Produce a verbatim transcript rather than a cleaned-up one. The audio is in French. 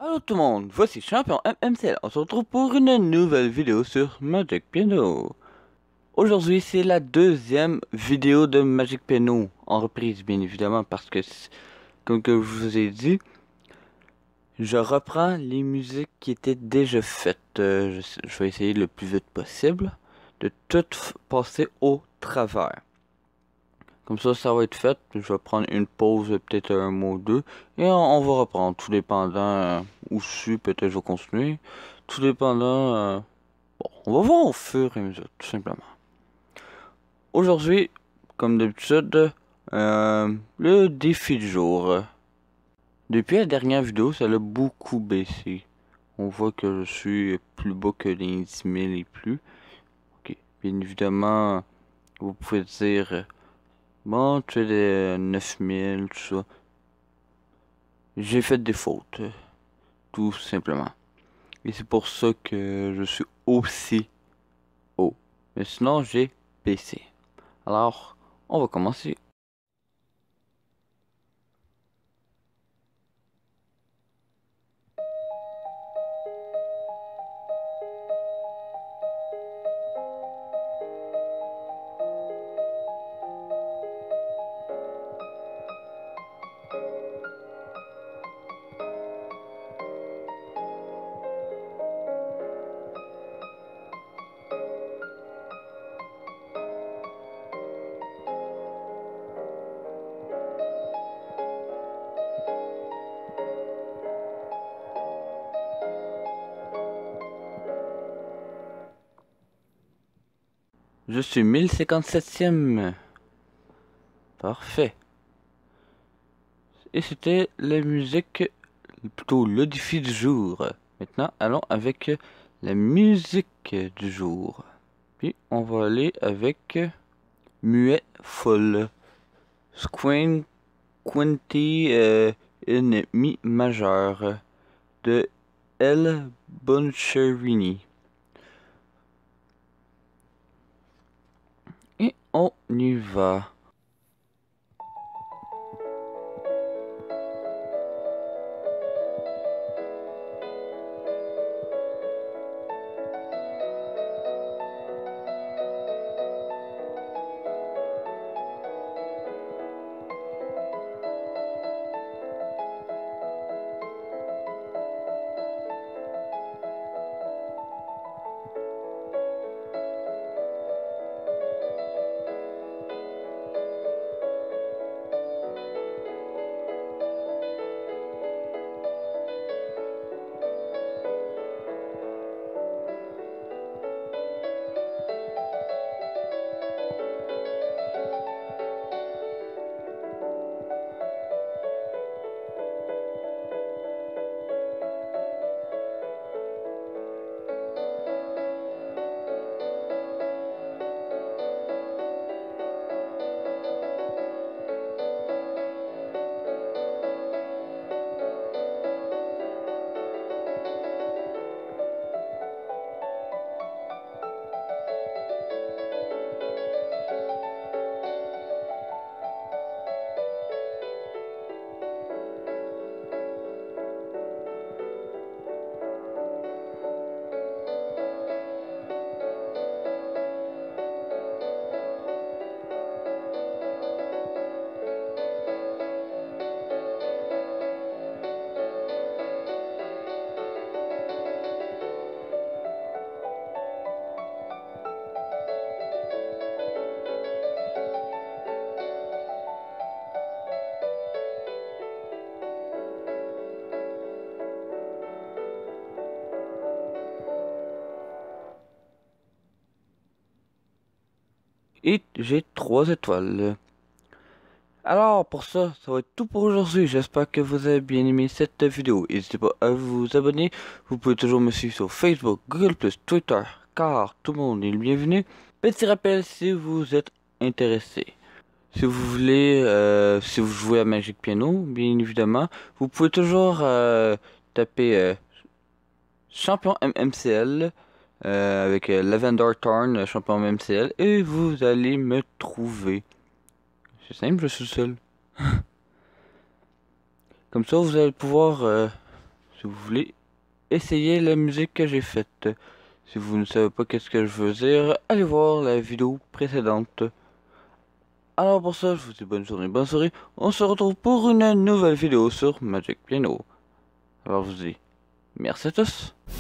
Allô tout le monde, voici Champion M M C L. On se retrouve pour une nouvelle vidéo sur Magic Piano. Aujourd'hui, c'est la deuxième vidéo de Magic Piano, en reprise bien évidemment, parce que, comme que je vous ai dit, je reprends les musiques qui étaient déjà faites. Euh, je, je vais essayer le plus vite possible de tout passer au travers. Comme ça, ça va être fait. Je vais prendre une pause, peut-être un mois ou deux. Et on, on va reprendre, tout dépendant euh, où je suis. Peut-être je vais continuer. Tout dépendant... Euh, bon, on va voir au fur et à mesure, tout simplement. Aujourd'hui, comme d'habitude, euh, le défi du jour. Depuis la dernière vidéo, ça a beaucoup baissé. On voit que je suis plus bas que les dix mille et plus. Ok, bien évidemment, vous pouvez dire... Bon, tu es des neuf mille, tout ça. J'ai fait des fautes, tout simplement. Et c'est pour ça que je suis aussi haut. Mais sinon, j'ai baissé. Alors, on va commencer. Je suis mille cinquante-septième. Parfait. Et c'était la musique, plutôt le défi du jour. Maintenant, allons avec la musique du jour. Puis, on va aller avec Muet Folle. Squin Quinty euh, in Mi majeur de El Boncherini. Et on y va. Et j'ai trois étoiles. Alors pour ça, ça va être tout pour aujourd'hui. J'espère que vous avez bien aimé cette vidéo. N'hésitez pas à vous abonner. Vous pouvez toujours me suivre sur Facebook, Google plus, Twitter, car tout le monde est le bienvenu. Petit rappel si vous êtes intéressé. Si vous voulez, euh, si vous jouez à Magic Piano, bien évidemment, vous pouvez toujours euh, taper euh, Champion M M C L euh, avec euh, Lavender Tarn, Champion M M C L, et vous allez me trouver. C'est simple, je suis seul. Comme ça, vous allez pouvoir euh, si vous voulez essayer la musique que j'ai faite. Si vous ne savez pas qu'est-ce que je veux dire, allez voir la vidéo précédente. Alors pour ça, je vous dis bonne journée, bonne soirée. On se retrouve pour une nouvelle vidéo sur Magic Piano. Alors je vous dis merci à tous.